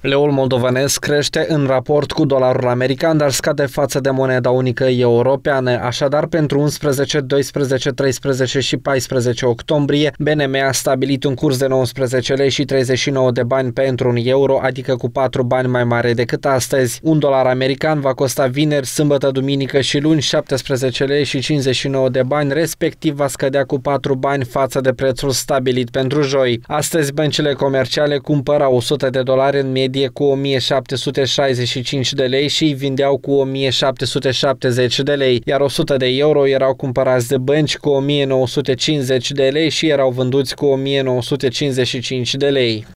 Leul moldovenesc crește în raport cu dolarul american, dar scade față de moneda unică europeană. Așadar, pentru 11, 12, 13 și 14 octombrie, BNM a stabilit un curs de 19 lei și 39 de bani pentru un euro, adică cu 4 bani mai mare decât astăzi. Un dolar american va costa vineri, sâmbătă, duminică și luni 17 lei și 59 de bani, respectiv va scădea cu 4 bani față de prețul stabilit pentru joi. Astăzi, băncile comerciale cumpărau 100 de dolari în medie cu 1765 de lei și îi vindeau cu 1770 de lei, iar 100 de euro erau cumpărați de bănci cu 1950 de lei și erau vânduți cu 1955 de lei.